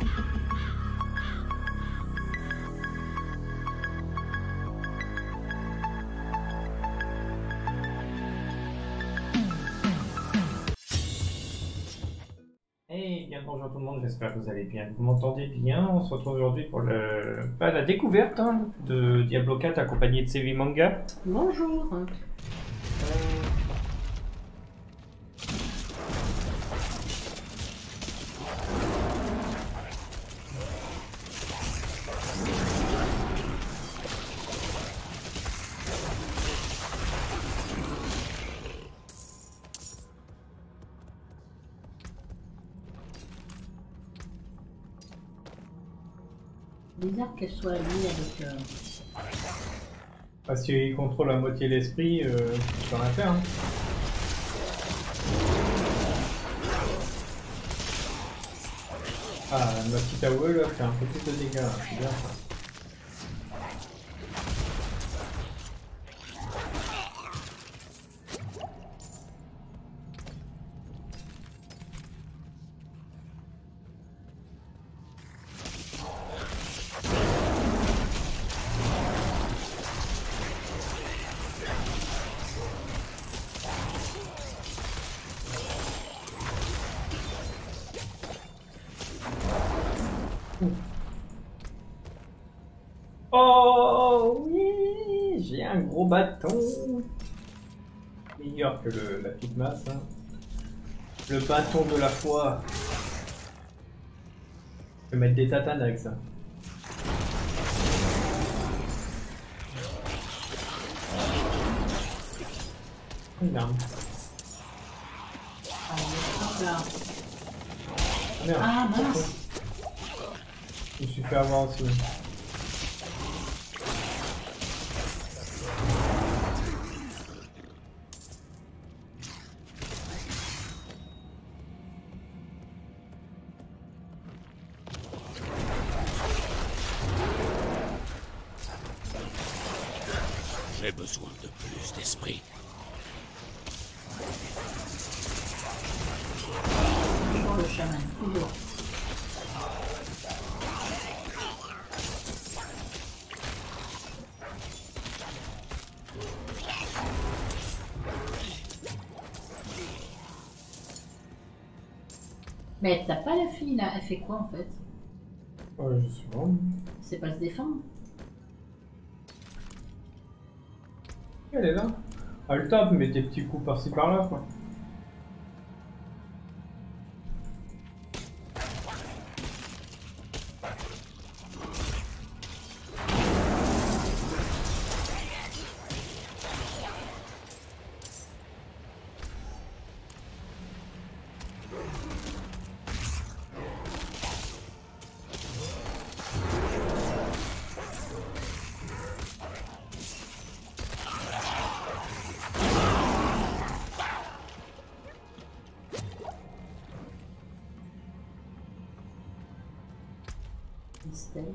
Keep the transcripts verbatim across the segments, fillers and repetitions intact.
Hey, bien bonjour tout le monde, j'espère que vous allez bien. Vous m'entendez bien? On se retrouve aujourd'hui pour le... pas la découverte hein, de Diablo quatre accompagné de Sevi Manga. Bonjour. Euh, Bizarre qu'elle soit liée avec. Euh... Parce qu'il contrôle à moitié l'esprit, euh, je peux rien faire. Hein. Ah, ma petite A O E là fait un peu plus de dégâts, hein. C'est bien ça. Oh oui, j'ai un gros bâton. Meilleur que le, la petite masse. Hein. Le bâton de la foi. Je peux mettre des tatanes avec ça. Une arme. Ah, là. Ah, merde. Ah mince. Je me suis fait avoir aussi. J'ai besoin de plus d'esprit. Toujours le chaman, toujours. Mais t'as pas la fille là, elle fait quoi en fait? Ouais, je suis bon. C'est pas se défendre? Elle est là. Elle tape, mais des petits coups par-ci par-là, quoi. Estelle.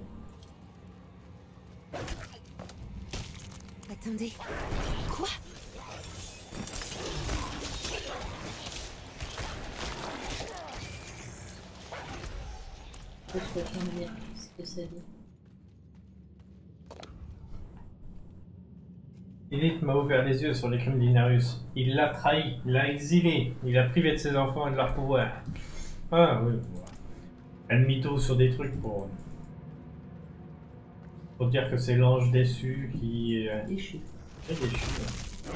Attendez. Quoi? Je peux changer ce que ça dit. Elite m'a ouvert les yeux sur les crimes d'Inarius. Il l'a trahi, il l'a exilé, il a privé de ses enfants et de leur pouvoir. Ah oui. Elle mytho sur des trucs pour... pour dire que c'est l'ange déçu qui... Euh... Déchu. est déchu. Ouais.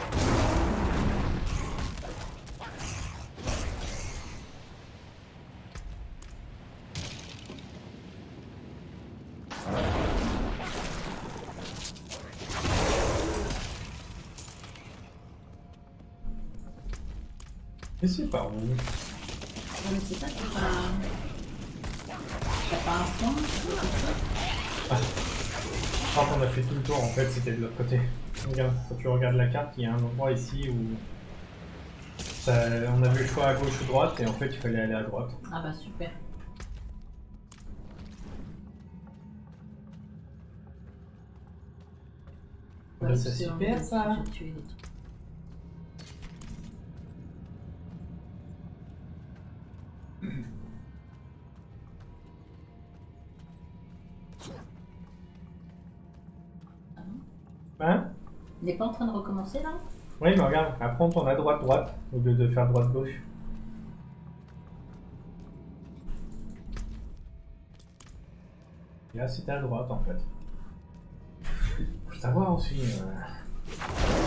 Mais c'est par où? Je ne sais pas, t'as pas... T'as pas un point? Ah. Je crois qu'on a fait tout le tour, en fait, c'était de l'autre côté. Regarde, quand tu regardes la carte, il y a un endroit ici où... Ça, on avait le choix à gauche ou droite, et en fait, il fallait aller à droite. Ah bah super. Ouais, c'est super, ça. J'ai tué les trucs. Hein? Il n'est pas en train de recommencer là? Oui, mais regarde, après on tourne à droite-droite au lieu de faire droite-gauche. Et là, c'était à droite en fait. Faut savoir aussi. Euh...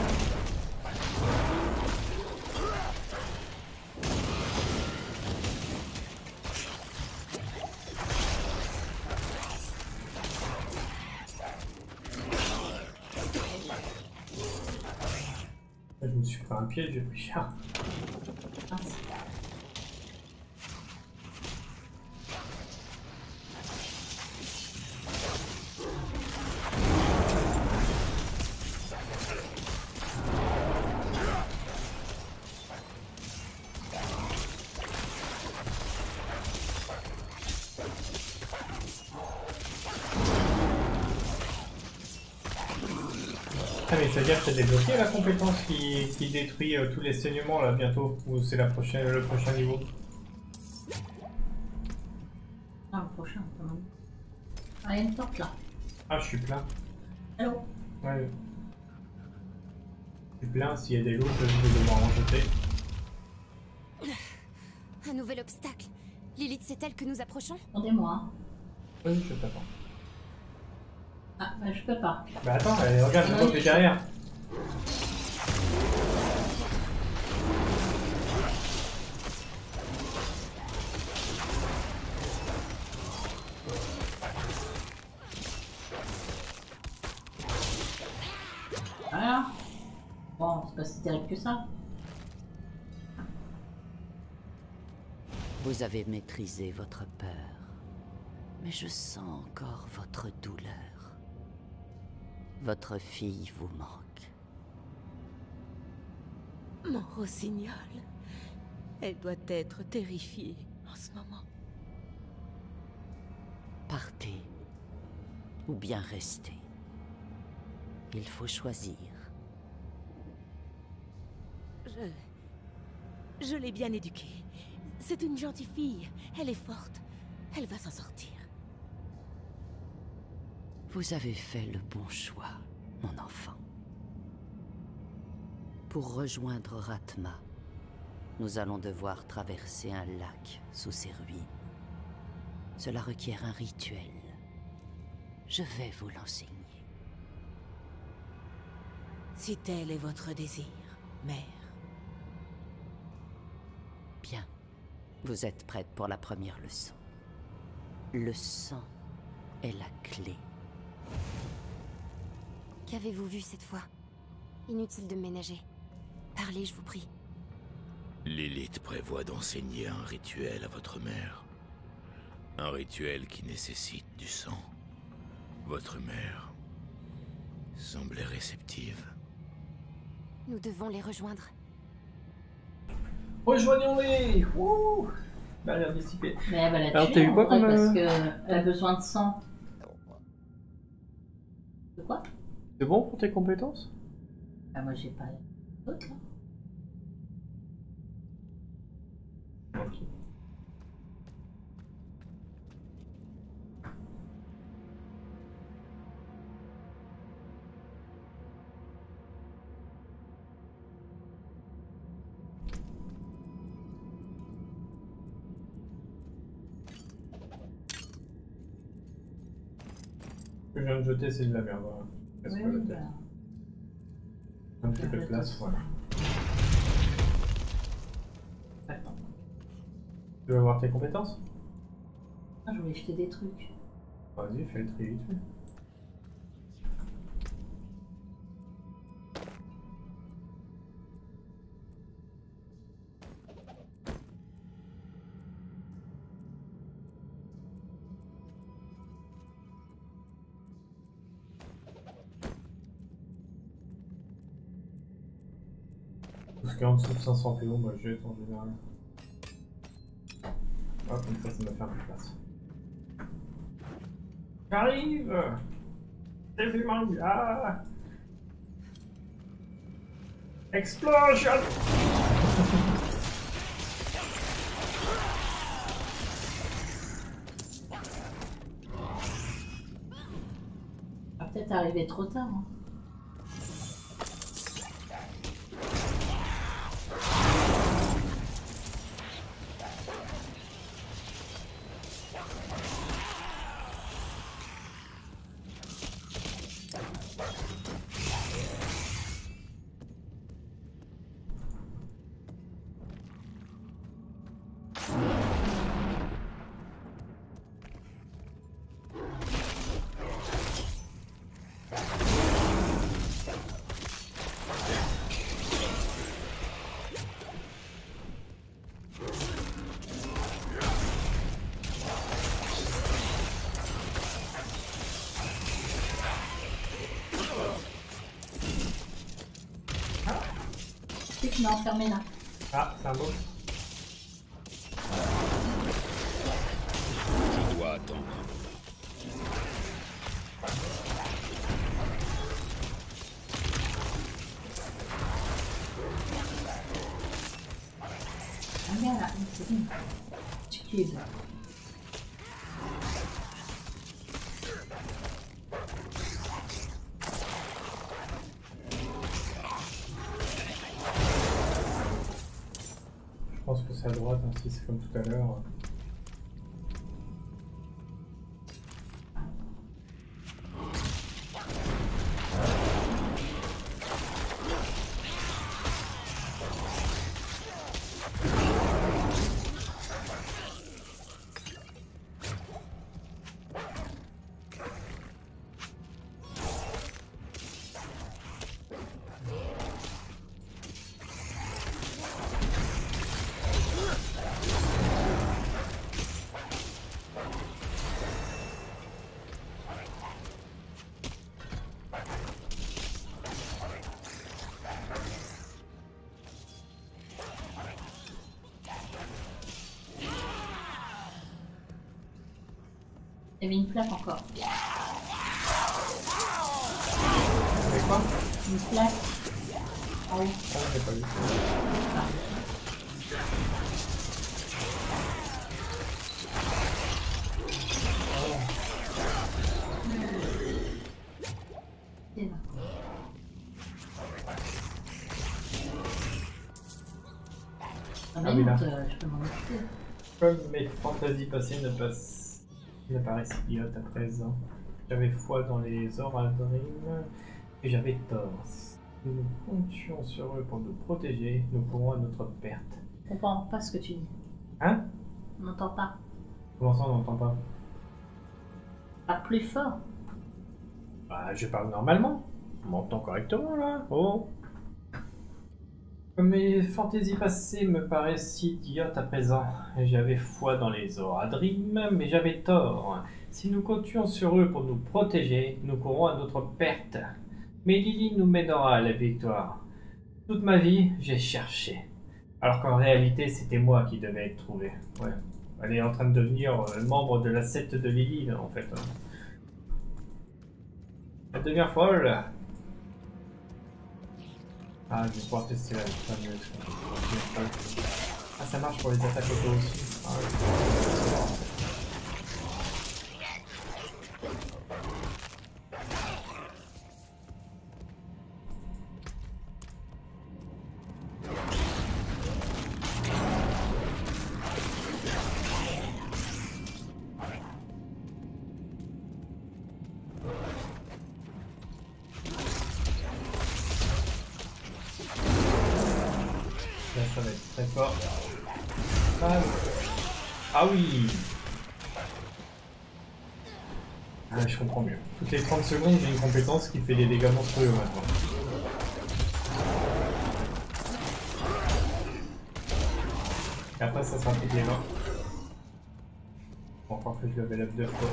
Je me suis pris un piège, j'ai pris cher. Ah, Ah mais ça veut dire que t'as débloqué la compétence qui, qui détruit euh, tous les saignements là bientôt, ou c'est la prochaine, le prochain niveau? ah, le prochain, quand même. Ah, il y a une porte là. Ah je suis plein. Allô? Ouais. Je suis plein, s'il y a des loups, je vais devoir en jeter. Un nouvel obstacle. Lilith, c'est elle que nous approchons? Attendez-moi. Oui, je t'attends. Ah, bah je peux pas. Bah attends, allez, regarde, je vois que derrière. Voilà. Bon, c'est pas si terrible que ça. Vous avez maîtrisé votre peur, mais je sens encore votre douleur. Votre fille vous manque. Mon rossignol. Elle doit être terrifiée en ce moment. Partez, ou bien restez. Il faut choisir. Je... Je l'ai bien éduquée. C'est une gentille fille. Elle est forte. Elle va s'en sortir. Vous avez fait le bon choix, mon enfant. Pour rejoindre Rathma, nous allons devoir traverser un lac sous ses ruines. Cela requiert un rituel. Je vais vous l'enseigner. Si tel est votre désir, mère. Bien. Vous êtes prête pour la première leçon. Le sang est la clé. Qu'avez-vous vu cette fois? Inutile de me ménager. Parlez, je vous prie. Lilith prévoit d'enseigner un rituel à votre mère. Un rituel qui nécessite du sang. Votre mère semblait réceptive. Nous devons les rejoindre. Rejoignons-les! Wouh! Barrière dissipée. Mais elle va la Alors, tuer t'as eu en quoi vrai, comme, parce euh, qu'elle a besoin de sang. De quoi? C'est bon pour tes compétences? Ah, moi j'ai pas d'autre là. Ok. Ce que je viens de jeter, c'est de la merde. Voilà. Casse Oui, pas la oui, tête. bah. Un petit peu de place, voilà. Attends. Tu veux voir tes compétences? Ah, je voulais jeter des trucs. Vas-y, fais le tri vite fait. Parce qu'en dessous de cinq cents P O, moi je jette en général. Hop, comme ça, ça m'a fait un peu de place. J'arrive! C'est du manga! Explosion! Ah, peut-être arrivé trop tard. Hein. Tu m'as enfermé là. Ah, c'est un beau. Je dois attendre. Ah merde, là, c'est bon. Tu cubes. Je pense que c'est à droite, hein, si c'est comme tout à l'heure. Il y avait une plaque encore. Avec quoi? Une plaque. En haut. Ah, j'ai pas vu. C'est là. Ah bah Ah oui, là. non, euh, je peux m'en occuper. Comme mes fantaisies passées ne, passent... ne paraissent idiotes à présent. J'avais foi dans les Oradrim et j'avais tort. Si nous comptions sur eux pour nous protéger, nous courons à notre perte. On comprend pas ce que tu dis. Hein? On n'entend pas. Comment ça, on n'entend pas? Pas plus fort. Bah, je parle normalement. On m'entend correctement, là. Oh! Comme mes fantaisies passées me paraissent si idiotes à présent. J'avais foi dans les Oradrim, mais j'avais tort. Si nous comptions sur eux pour nous protéger, nous courons à notre perte. Mais Lily nous mènera à la victoire. Toute ma vie, j'ai cherché. Alors qu'en réalité, c'était moi qui devais être trouvé. Ouais. Elle est en train de devenir euh, membre de la secte de Lily, là, en fait. Hein. Elle devient folle. Ah, je vais pouvoir tester la fameuse. Ah, ça marche pour les attaques auto aussi. Ah, ouais. Là, ça va être très fort. Ah, ah oui. Ah, je comprends mieux. Toutes les trente secondes, j'ai une compétence qui fait des dégâts monstrueux maintenant. Et après, ça sera plus les mains. Bon, encore que je level up deux fois.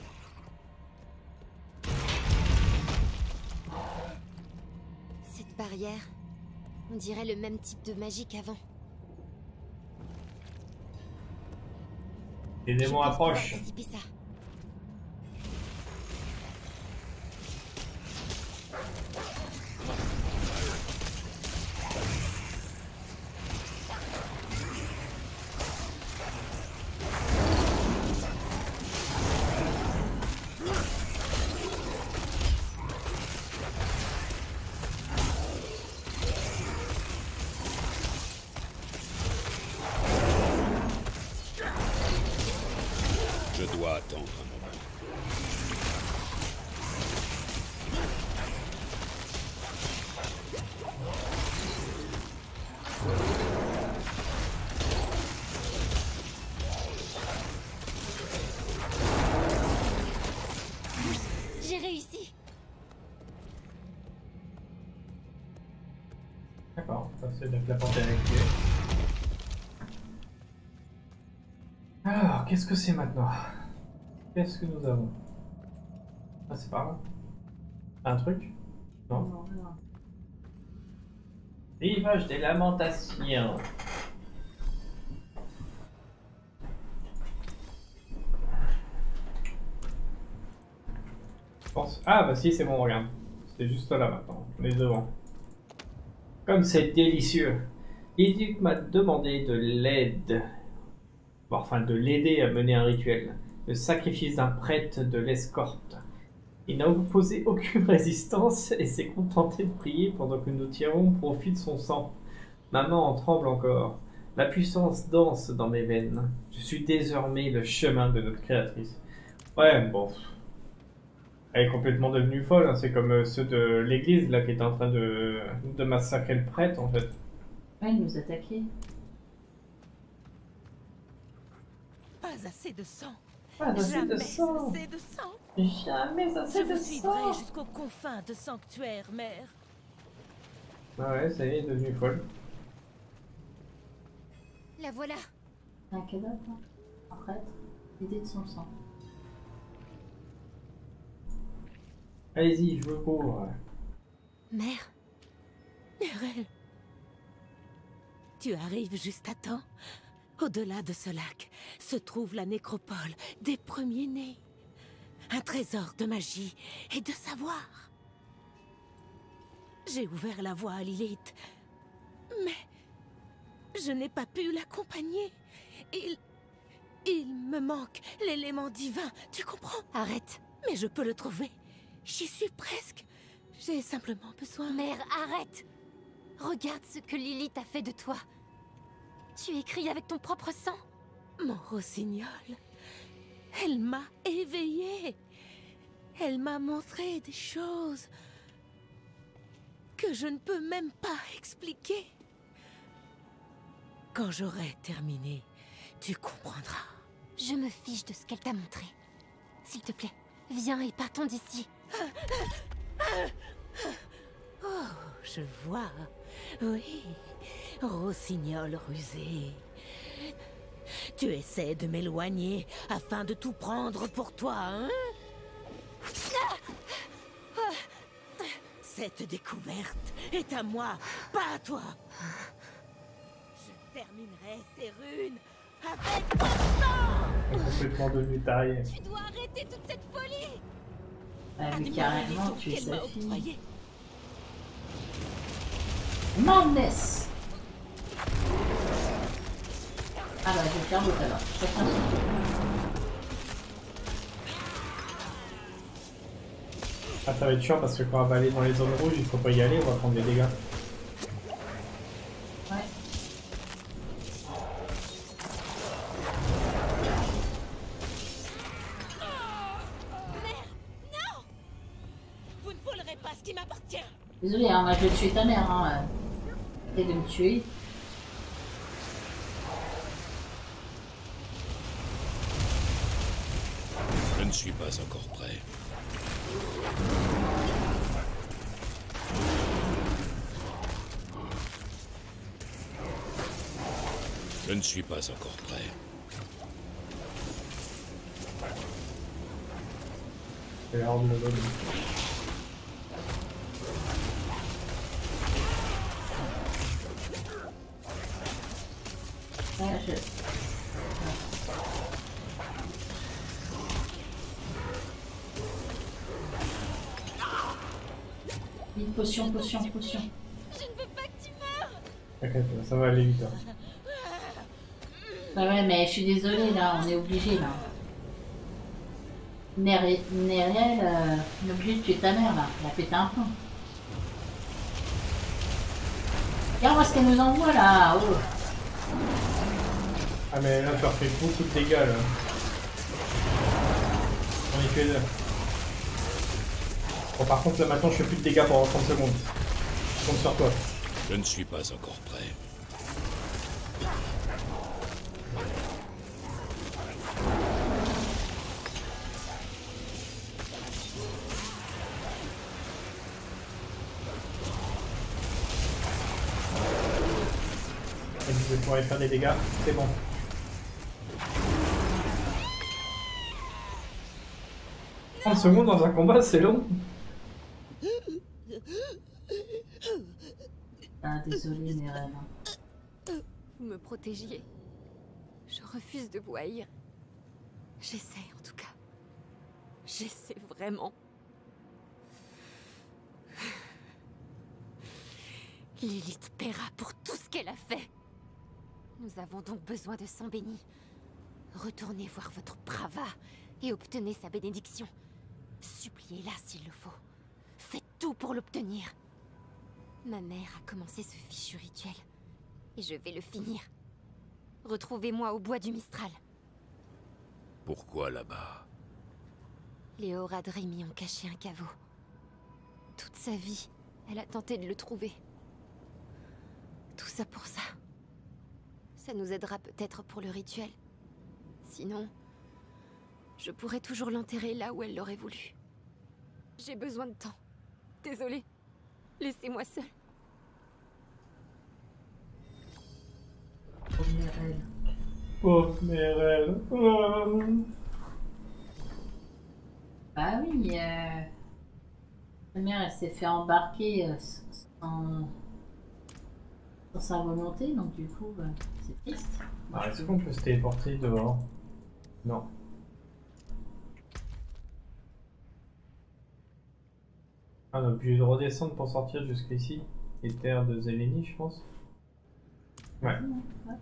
Cette barrière, on dirait le même type de magie qu'avant. Les démons Je pense pouvoir approchent. dissiper ça. Je Je dois attendre un moment. J'ai réussi. D'accord, ça c'est donc la porte est activée. Alors, qu'est-ce que c'est maintenant? Qu'est-ce que nous avons? Ah, c'est par là. Un truc? Non. Non, non. Rivage des lamentations. Je pense. Ah, bah si, c'est bon, regarde. C'est juste là maintenant. On est devant. Comme c'est délicieux. L'éduc m'a demandé de l'aide. Bon, enfin, de l'aider à mener un rituel. Le sacrifice d'un prêtre de l'escorte. Il n'a opposé aucune résistance et s'est contenté de prier pendant que nous tirons profit de son sang. Ma main en tremble encore. La puissance danse dans mes veines. Je suis désormais le chemin de notre créatrice. Ouais, bon. Elle est complètement devenue folle. Hein. C'est comme euh, ceux de l'église là qui étaient en train de, de massacrer le prêtre en fait. Ouais, il nous attaquait. Pas assez de sang. Pas assez Jamais de sang. assez de sang. Jamais assez Je de vous suivrai sang. jusqu'aux confins de sanctuaire, mère. Ah ouais, ça y est, elle est devenue folle. La voilà. Un cadavre, hein. Un prêtre, l'idée de son sang. Allez-y, je vous cours. Mère, Mérelle, tu arrives juste à temps. Au-delà de ce lac se trouve la nécropole des premiers-nés. Un trésor de magie et de savoir. J'ai ouvert la voie à Lilith, mais je n'ai pas pu l'accompagner. Il... il me manque l'élément divin, tu comprends? arrête. Mais je peux le trouver. J'y suis presque. J'ai simplement besoin... Mère, arrête. Regarde ce que Lilith a fait de toi. Tu écris avec ton propre sang. Mon rossignol, elle m'a éveillée. Elle m'a montré des choses que je ne peux même pas expliquer. Quand j'aurai terminé, tu comprendras. Je me fiche de ce qu'elle t'a montré. S'il te plaît, viens et partons d'ici. Oh, je vois. Oui, rossignol rusé. Tu essaies de m'éloigner afin de tout prendre pour toi, hein? Cette découverte est à moi, pas à toi. Je terminerai ces runes avec ton sang. Elle est complètement devenue taille. Tu dois arrêter toute cette folie. Ah, mais Admire carrément, les tu es dons qu'elle m'a sa fille. octroyés. Madness. Ah bah, je vais faire l'autre alors. Chacun son tour. Ah, ça va être chiant parce que quand on va aller dans les zones rouges, il faut pas y aller, on va prendre des dégâts. Ouais. Vous ne volerez pas ce qui m'appartient. Désolé, hein, moi je vais tuer ta mère. Hein. Essaye de me tuer. Je ne suis pas encore prêt. Je ne suis pas encore prêt. C'est l'air de le donner. Ouais, je... Une potion, potion, potion. Je ne veux pas que tu meurs. T'inquiète, ça va aller vite. Hein. Bah ouais, mais je suis désolée là, on est obligé là. Nériel, euh, on est obligé de tuer ta mère là, elle a pété un plomb. Regarde-moi ce qu'elle nous envoie là, oh. Ah mais là tu as fait beaucoup de dégâts là. tuer deux. Bon, par contre, là maintenant, je fais plus de dégâts pendant trente secondes. Je compte sur toi. Je ne suis pas encore prêt. Et je vais pouvoir y faire des dégâts. C'est bon. trente secondes dans un combat, c'est long. Ah, désolé, Nérel. Vous me protégiez. Je refuse de vous haïr. J'essaie en tout cas. J'essaie vraiment. Lilith paiera pour tout ce qu'elle a fait. Nous avons donc besoin de sang béni. Retournez voir votre Prava et obtenez sa bénédiction. Suppliez-la s'il le faut. Faites tout pour l'obtenir. Ma mère a commencé ce fichu rituel. Et je vais le finir. Retrouvez-moi au bois du Mistral. Pourquoi là-bas? Les Horas de Rémi ont caché un caveau. Toute sa vie, elle a tenté de le trouver. Tout ça pour ça. Ça nous aidera peut-être pour le rituel. Sinon, je pourrais toujours l'enterrer là où elle l'aurait voulu. J'ai besoin de temps. Désolée. Laissez-moi seule. Oh, Nérel. Pauvre Nérel. Oh. Bah oui, euh... sa mère, elle s'est fait embarquer euh, sans... sans sa volonté, donc du coup, bah, c'est triste. Ah, est-ce qu'on peut se téléporter dehors? Non. Ah, on a obligé de redescendre pour sortir jusqu'ici. Les terres de Zélenie, je pense. Ouais. Ouais.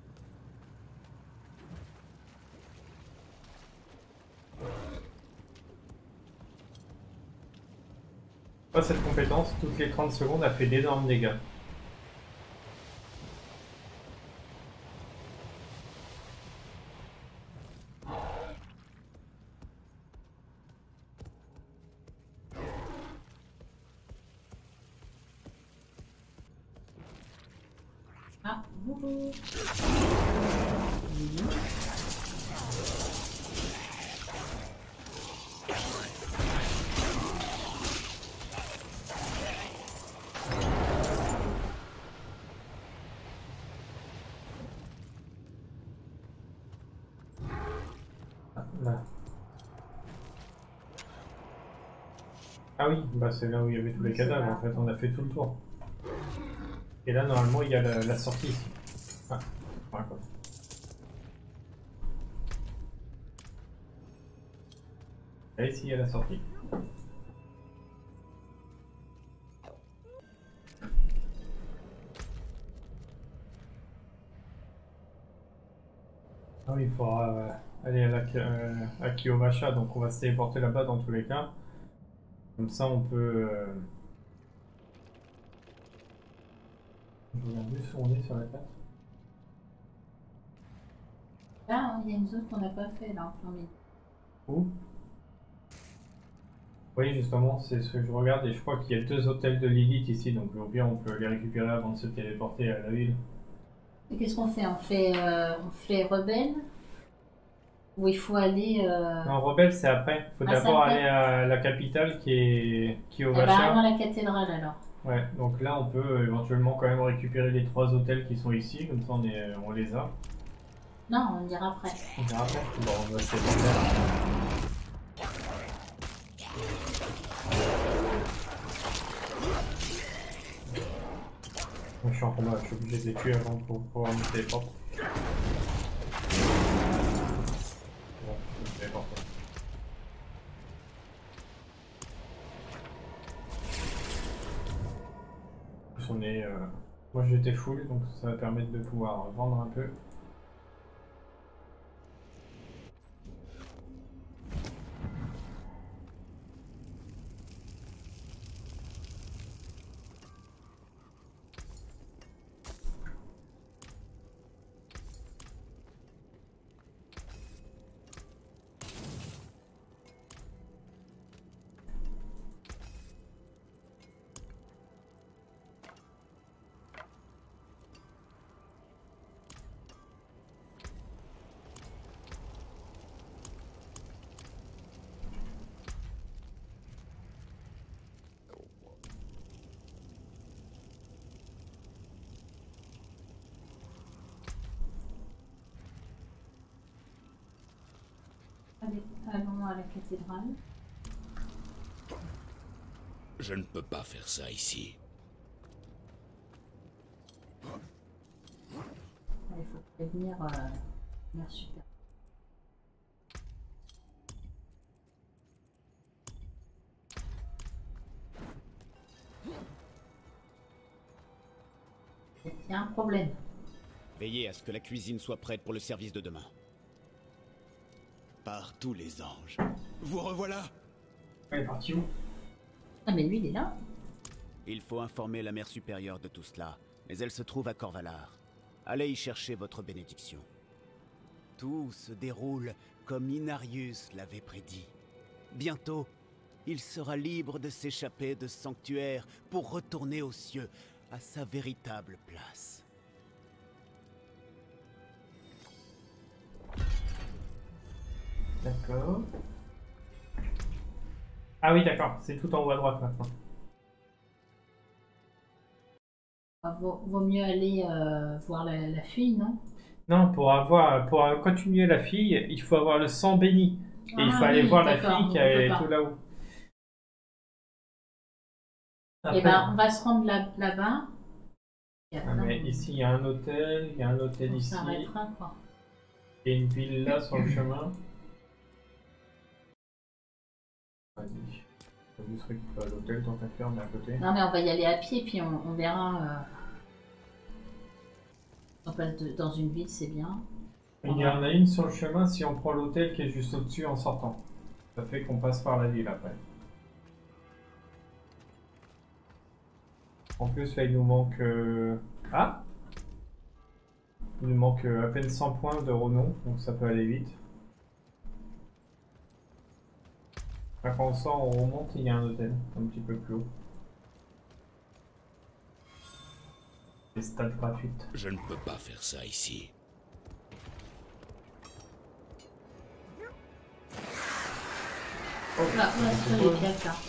Pas cette compétence, toutes les trente secondes, a fait d'énormes dégâts. Ah, boubou. Ah, là. Ah oui, bah c'est là où il y avait tous les cadavres en fait, on a fait tout le tour. Et là normalement il y a la, la sortie ici. Ah, voilà quoi. Là ici il y a la sortie. Ah oui, il faudra euh, aller à, la, euh, à Kiyomasha, donc on va se téléporter là-bas dans tous les cas. Comme ça on peut... Euh... Je regarde juste où on est sur la carte. Là, il y a une zone qu'on n'a pas fait, là, en plein milieu. Où? Oui, justement, c'est ce que je regarde et je crois qu'il y a deux hôtels de Lilith ici, donc au pire on peut les récupérer avant de se téléporter à la ville. Et qu'est-ce qu'on fait? On fait, euh, on fait rebelle? Ou il faut aller... Euh... Non, Rebelle c'est après. Il faut Ah, d'abord c'est après aller à la capitale qui est Eh ben, Kiyomasha. dans la cathédrale, alors. Ouais, donc là on peut euh, éventuellement quand même récupérer les trois hôtels qui sont ici, comme ça on, est, on les a. Non, on ira après. On verra après. Bon, on va se téléporter. Moi, je suis en combat, je suis obligé de les tuer avant pour pouvoir me téléporter. Bon, je me téléporte. En plus, on est. Euh... Moi j'étais full, donc ça va permettre de pouvoir vendre un peu. Allez, allons à la cathédrale. Je ne peux pas faire ça ici. Il faut prévenir euh, mère super. Il y a un problème. Veillez à ce que la cuisine soit prête pour le service de demain. Par tous les anges. Vous revoilà! Elle est partie où? Ah mais lui il est là. Il faut informer la mère supérieure de tout cela, mais elle se trouve à Corvalar. Allez y chercher votre bénédiction. Tout se déroule comme Inarius l'avait prédit. Bientôt, il sera libre de s'échapper de ce sanctuaire pour retourner aux cieux, à sa véritable place. D'accord. Ah oui, d'accord, c'est tout en haut à droite maintenant. Ah, vaut, vaut mieux aller euh, voir la, la fille, non? Non, pour avoir, pour continuer la fille, il faut avoir le sang béni. Et ah, il faut aller oui, voir la d'accord, fille qui on peut est pas. tout là-haut. Eh ben, on va se rendre là- là-bas. Ah, mais ici, il y a un hôtel, il y a un hôtel on ici. s'arrêtera, quoi. Il y a une ville là sur le chemin. Vas-y. Je vais juste récupérer l'hôtel tant qu'à faire, mais à côté. Non mais on va y aller à pied, puis on, on verra. Euh... On passe de- dans une ville, c'est bien. Il y en a une sur le chemin si on prend l'hôtel qui est juste au-dessus en sortant. Ça fait qu'on passe par la ville après. En plus, là, il nous manque... euh, Ah Il nous manque euh, à peine cent points de renom, donc ça peut aller vite. Là, quand on sort, on remonte, il y a un hôtel, un petit peu plus haut. Des stades gratuites. Je ne peux pas faire ça ici. Oh, Là, là, c'est sur les beau. pièces, là.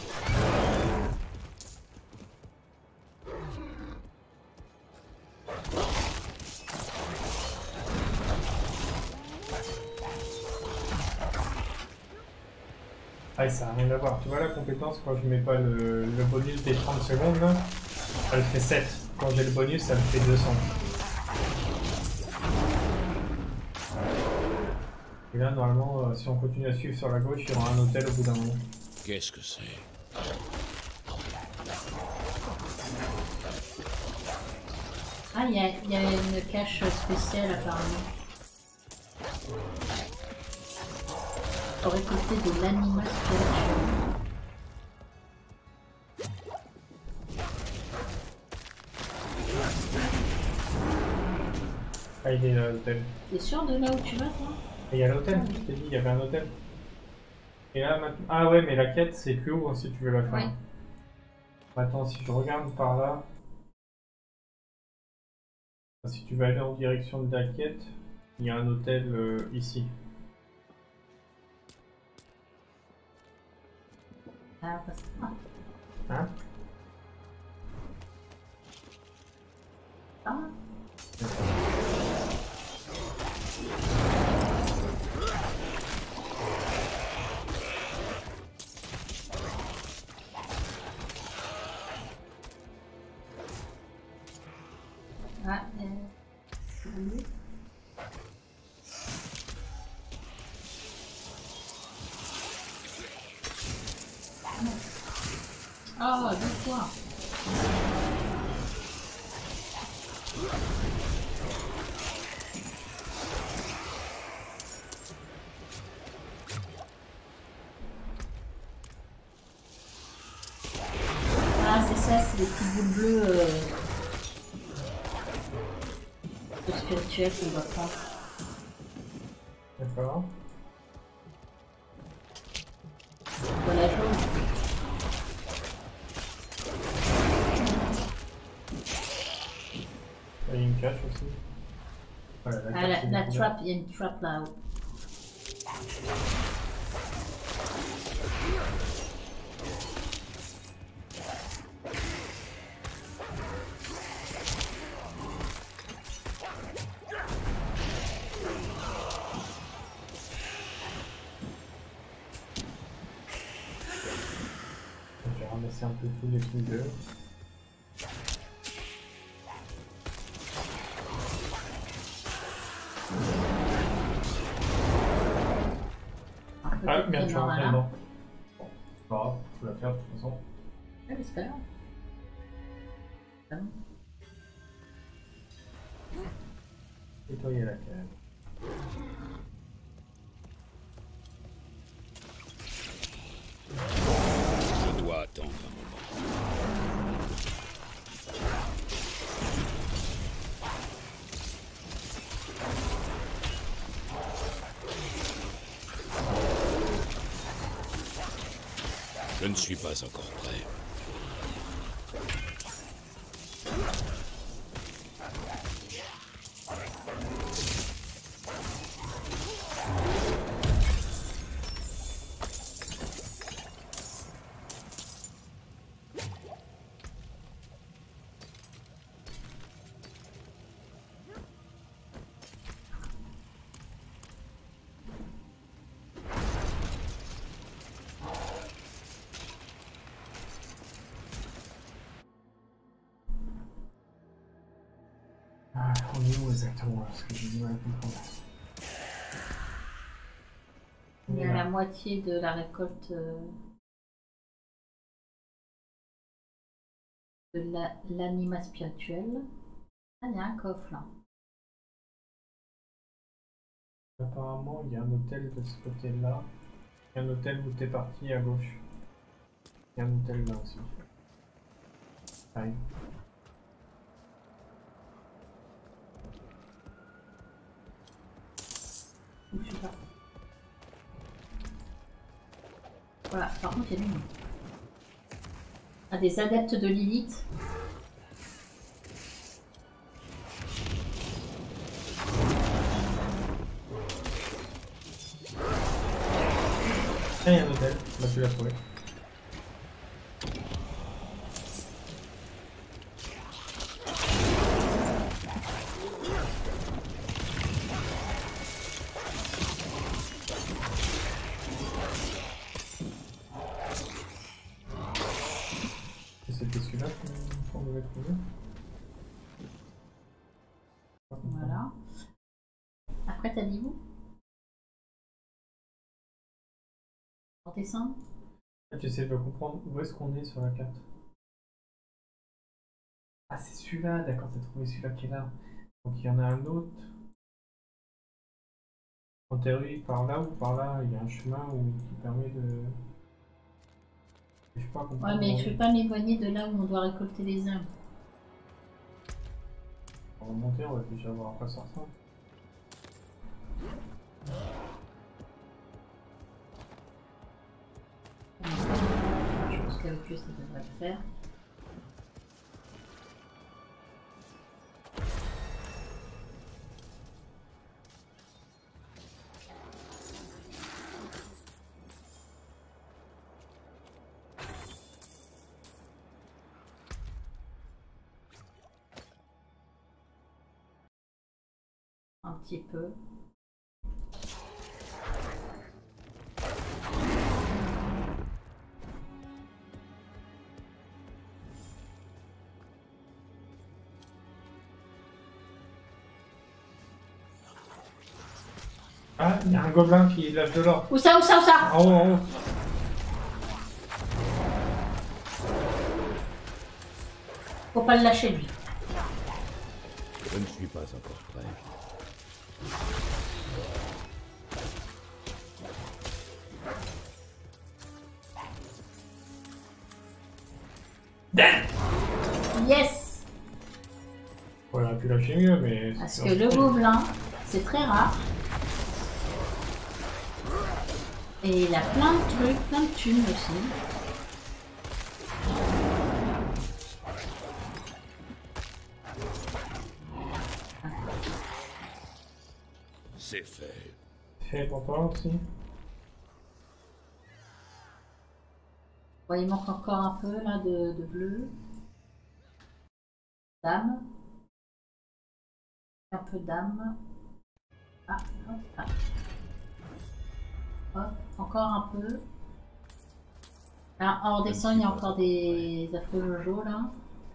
Ah, ça n'a rien à voir. Tu vois la compétence, quand je mets pas le, le bonus des trente secondes, là, elle fait sept. Quand j'ai le bonus, ça me fait deux cents. Et là, normalement, euh, si on continue à suivre sur la gauche, il y aura un hôtel au bout d'un moment. Qu'est-ce que c'est? Ah, il y a, il y a une cache spéciale apparemment. Pour récolter de l'animal spirituel. Ah, il est là, l'hôtel. T'es sûr de là où tu vas, toi? Et il y a l'hôtel, je t'ai dit, il y avait un hôtel. Et là, maintenant... Ah ouais, mais la quête, c'est plus haut hein, si tu veux la faire. Oui. Attends, si je regarde par là... Si tu veux aller en direction de la quête, il y a un hôtel euh, ici. Ah, parce que... Ah, Hein? ah. Ah, euh... c'est mieux. Ah, deux fois. Ah, c'est ça, c'est les petits boules bleues euh... de spirituel qu'on va prendre. D'accord. Voilà, jaune. Il y a une cache aussi. Voilà, Ah, cache, la, c'est la découvert. trappe, il y a une trappe là-haut. ramasser un peu tous les trucs de... Ah merde, je suis rentré dedans. Bon, c'est pas grave, faut la faire de toute façon. Ouais, mais c'est pas grave. Ah non. Nettoyer la cave. Je dois attendre un moment. Je ne suis pas encore prêt. Ah, on est où exactement là? Parce que j'ai du mal à comprendre. On est à la moitié de la récolte euh, de l'anima spirituel. Ah, il y a un coffre là. Apparemment, il y a un hôtel de ce côté-là. Il y a un hôtel où t'es parti à gauche. Il y a un hôtel là aussi. Pareil. Je sais pas. Voilà, par contre, il y a lui. Ah, des adeptes de Lilith. Ah, il y a un hôtel. Bah, tu l'as trouvé. C'était celui-là qu'on devait trouver. Voilà. Après, t'as dit où? On descend? Tu essaies de comprendre où est-ce qu'on est sur la carte. Ah, c'est celui-là, d'accord, t'as trouvé celui-là qui est là. Donc il y en a un autre. En théorie, par là ou par là, il y a un chemin où, qui permet de... Je sais pas comprendre. Ouais, mais je vais pas m'éloigner de là où on doit récolter les herbes. On va remonter, on va déjà voir à quoi ça ressemble. Je pense qu'avec eux, ça devrait le faire. Un petit peu. Ah, il y a un gobelin qui lâche de l'or. Où ça, où ça, où ça? En haut, en haut. Faut pas le lâcher, lui. Je ne suis pas encore prêt. Yes! On aurait pu lâcher mieux, mais... Parce que le gobelin, c'est très rare. Et il a plein de trucs, plein de thunes aussi. C'est fait. Fait pour toi aussi. Bon, il manque encore un peu là de, de bleu. Dame. Un peu d'âme. Ah, hop, ah. Hop, encore un peu. Alors, on redescend, il y a encore des affreux Jojo là.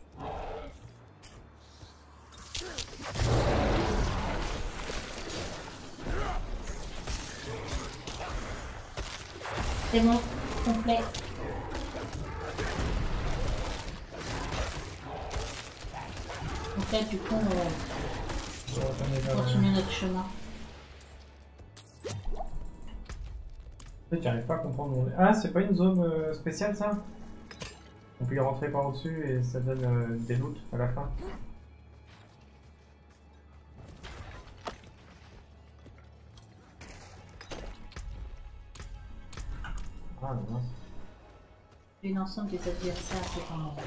C'est bon, complet. Donc là, du coup, on va continuer notre chemin. En fait, j'arrive pas à comprendre. Où on est. Ah, c'est pas une zone euh, spéciale ça? On peut y rentrer par au-dessus et ça donne euh, des loots à la fin. Ah non. Une ensemble des adversaires à cet endroit.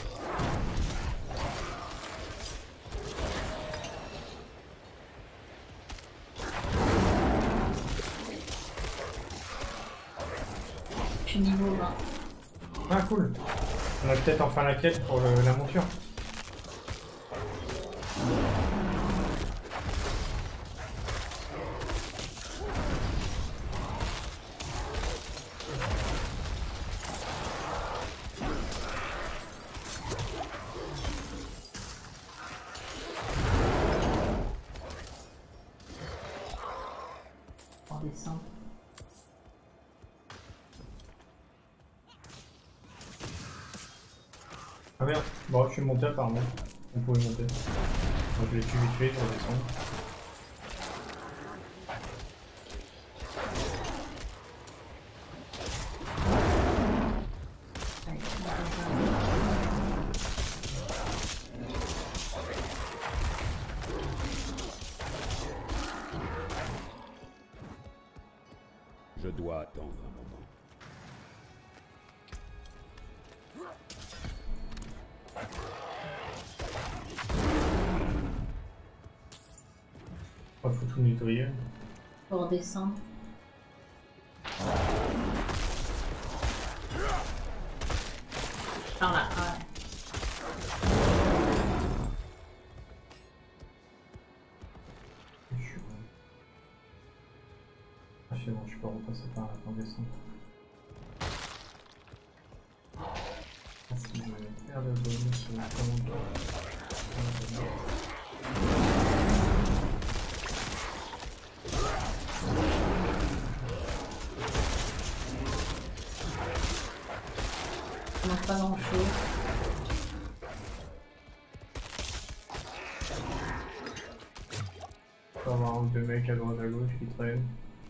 Je suis niveau vingt. Ah cool. On a peut-être enfin la quête pour le, la monture. On descend. Ah merde, bon je suis monté apparemment. On pouvait monter. Donc je l'ai tué vite fait, je redescends. Allez, Je dois attendre un moment. Il faut tout nettoyer. on redescend. Par là, ouais. Ah c'est bon, je peux repasser par là pour descendre. Ah si, je vais faire le bonus sur le commandant. On n'a pas grand chose. Il peut y avoir un ou deux mecs à droite à gauche qui traînent.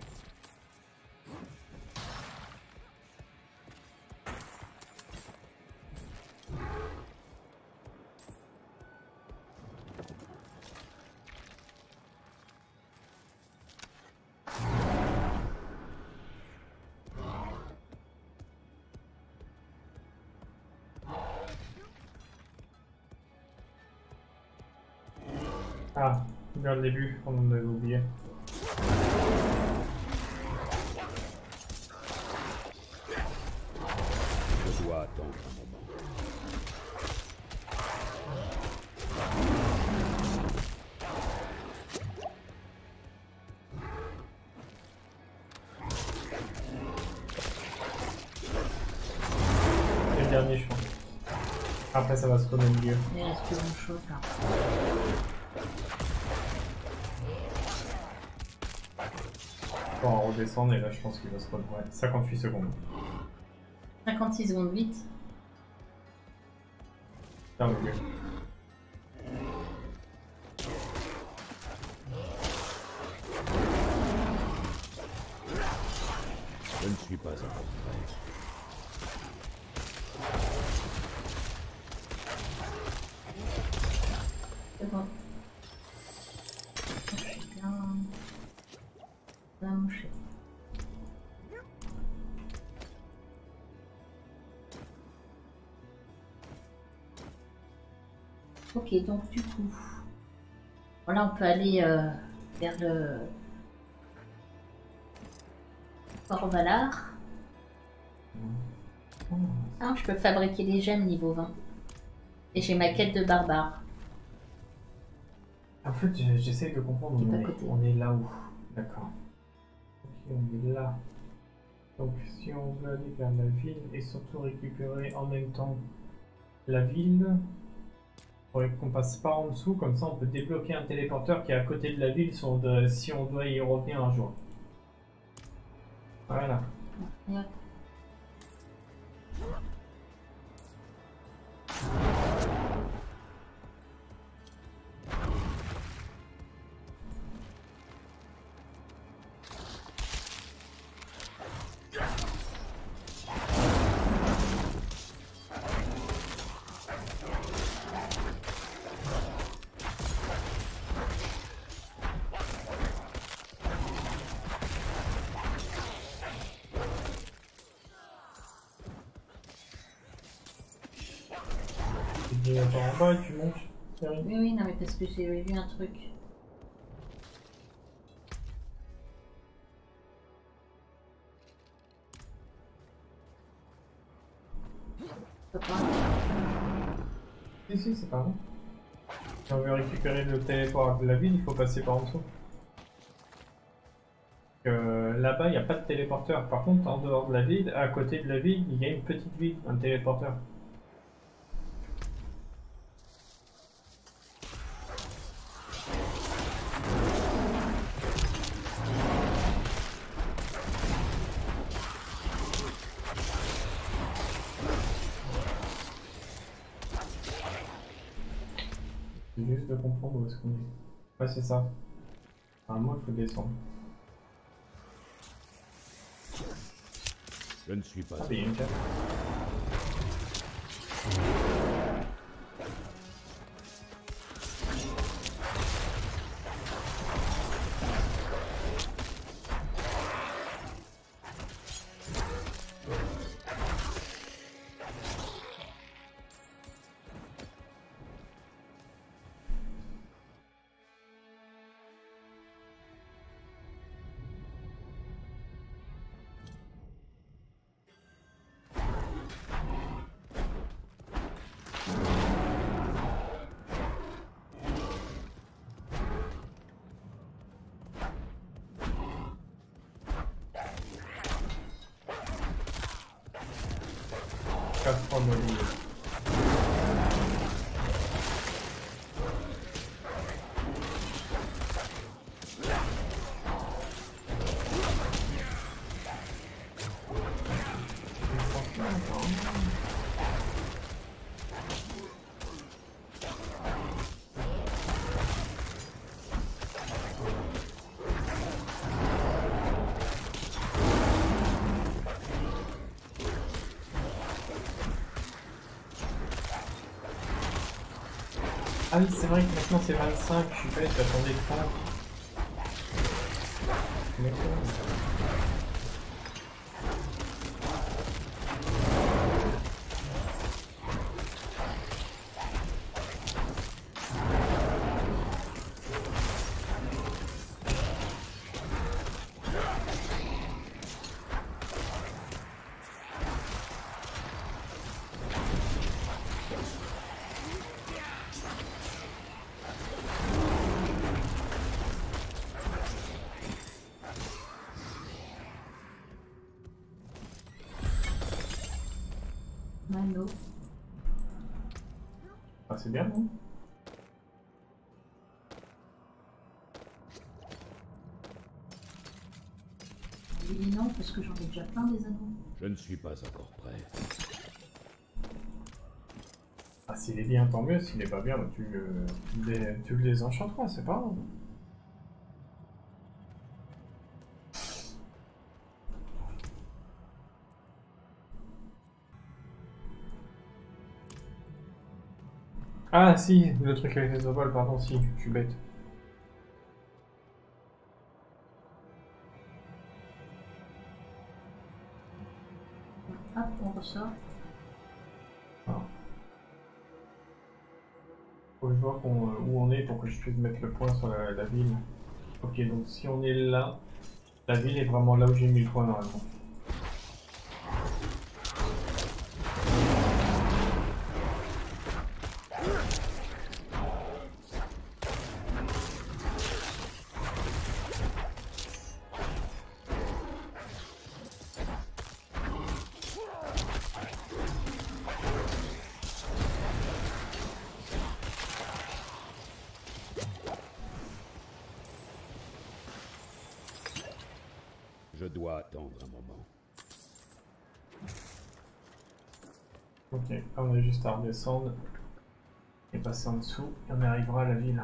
Ah, vers le début, on en avait oublié. Je dois attendre un moment. C'est le dernier, je pense. Après, ça va se tourner au milieu. Il reste plus grand chose là. On va redescendre et là, je pense qu'il va se prendre. Ouais, cinquante-huit secondes. cinquante-six secondes vite. Vers le milieu. Je ne suis pas encore prêt. C'est bon. Je suis bien... bien mouché. Ok, donc du coup, voilà, on peut aller euh, vers le Fort Valar. Ah, je peux fabriquer des gemmes niveau vingt. Et j'ai ma quête de barbare. En fait, j'ai- j'essaie de comprendre. Qui est On pas est, côté. on est là où? D'accord. Ok, on est là. Donc si on veut aller vers la ville et surtout récupérer en même temps la ville, il faudrait qu'on passe par en dessous, comme ça on peut débloquer un téléporteur qui est à côté de la ville si on doit, si on doit y revenir un jour. Voilà. Ouais. Tu dis attends en bas et tu montes. Thierry. Oui, oui, non, mais parce que j'ai vu un truc. Ça va. Si, si, c'est pas bon. Si on veut récupérer le téléport de la ville, il faut passer par en dessous. Euh, Là-bas, il n'y a pas de téléporteur. Par contre, en dehors de la ville, à côté de la ville, il y a une petite ville, un téléporteur. C'est juste de comprendre où est-ce qu'on est. Ouais, c'est ça. Normalement, il faut descendre. Je ne suis pas... Ah, mais il y a une carte. quatre modules. Ah oui, c'est vrai que maintenant c'est vingt-cinq, je suis bête, j'attendais trente. Mano. Ah, c'est bien, non? J'ai dit non parce que j'en ai déjà plein des anneaux. Je ne suis pas encore prêt. Ah, s'il est bien, tant mieux. S'il est pas bien, bah, tu, euh, les, tu les enchanteras, c'est pas grave. Ah si, le truc avec les ovoles, pardon, si, je suis bête. Hop, on ressort. Ah. Faut que je vois qu'on, euh, où on est pour que je puisse mettre le point sur la, la ville. Ok, donc si on est là, la ville est vraiment là où j'ai mis le point normalement. dois attendre un moment. Ok, là on a juste à redescendre et passer en dessous et on arrivera à la ville.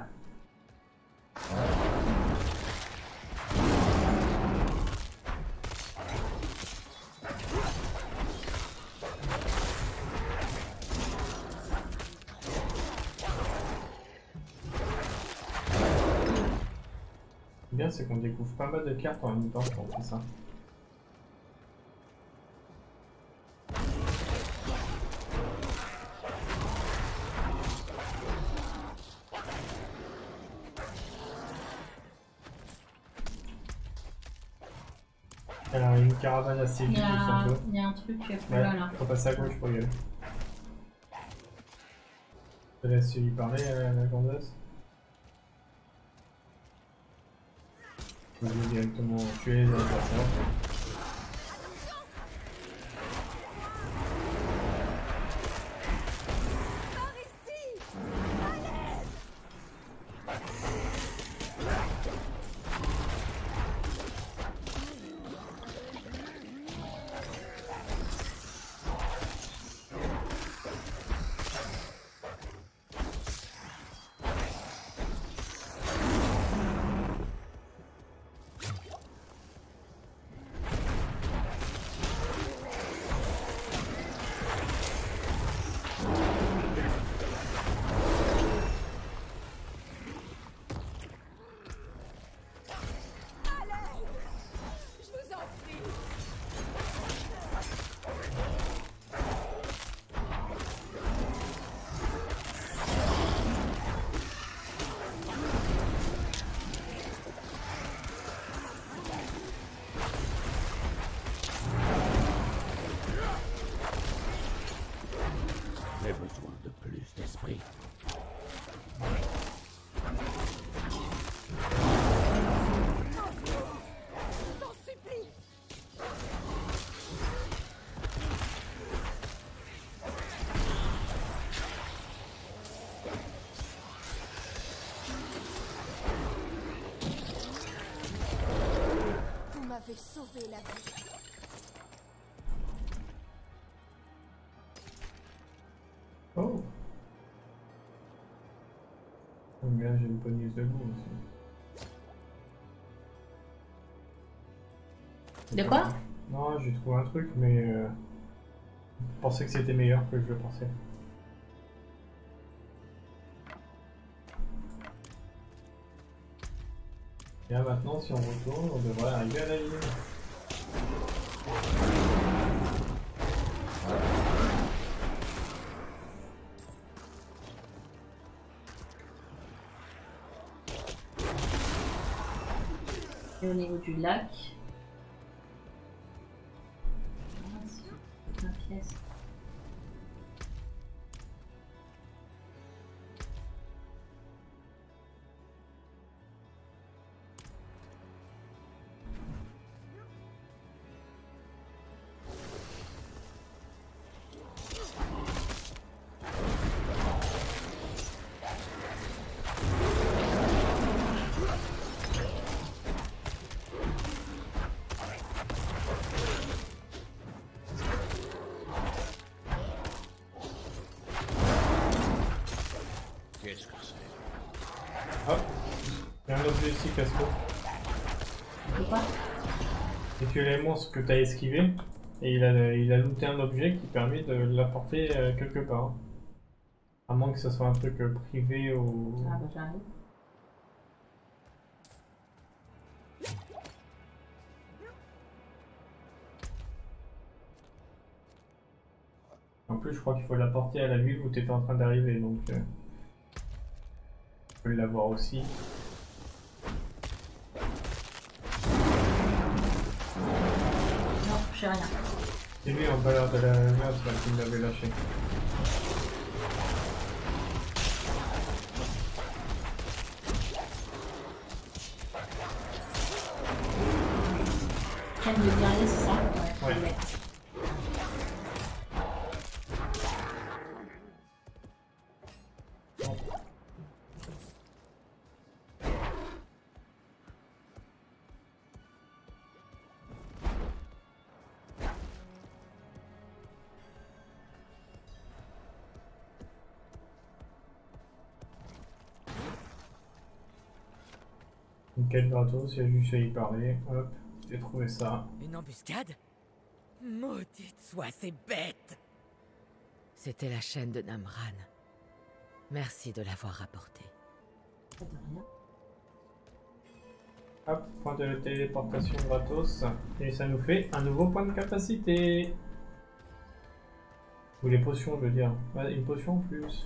Ce qui est bien, c'est qu'on découvre pas mal de cartes en même temps quand on fait ça. Alors, il y a une caravane assez Il vite, y, a... il il y a un truc plus Ouais, là, là. faut passer à gauche pour y aller. Je te laisse lui parler, euh, la grandeuse. Je vais directement tuer les adversaires. J'ai besoin de plus d'esprit. Vous m'avez sauvé la vie. Oh! Mais là j'ai une bonus de goût aussi. De quoi? Non, j'ai trouvé un truc, mais euh, je pensais que c'était meilleur que je le pensais. Et là maintenant, si on retourne, on devrait arriver à la ville. Et au niveau du lac. Ah, c'est une pièce. Qu'est-ce que c'est? Hop! Il y a un objet ici, Casco. De quoi? C'est que les monstres que tu as esquivé, et il a, il a looté un objet qui permet de l'apporter euh, quelque part. À moins que ce soit un truc euh, privé ou... Ah bah j'arrive. En plus, je crois qu'il faut l'apporter à la ville où tu étais en train d'arriver, donc... Euh, tu peux l'avoir aussi. Non, j'ai rien. C'est lui en valeur de la merde qui me l'avait lâché. Crème de guerrier, c'est ça? Ouais. Ouais. Ouais. quête gratos, il y a juste à y parler. Hop, j'ai trouvé ça. Une embuscade? Maudite soit ces bêtes! C'était la chaîne de Namran. Merci de l'avoir rapportée. Pas de rien. Hop, point de téléportation gratos. Et ça nous fait un nouveau point de capacité. Ou les potions, je veux dire. Ouais, une potion en plus.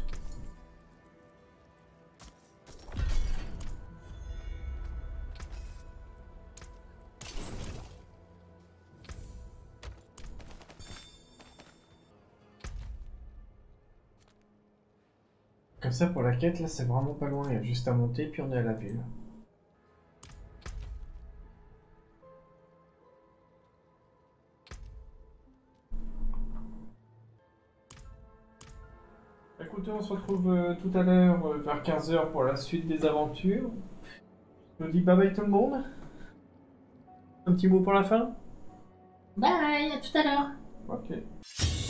Comme ça, pour la quête, là, c'est vraiment pas loin. Il y a juste à monter, puis on est à la ville. Écoutez, on se retrouve euh, tout à l'heure euh, vers quinze heures pour la suite des aventures. Je vous dis bye bye tout le monde. Un petit mot pour la fin? Bye, à tout à l'heure. Ok.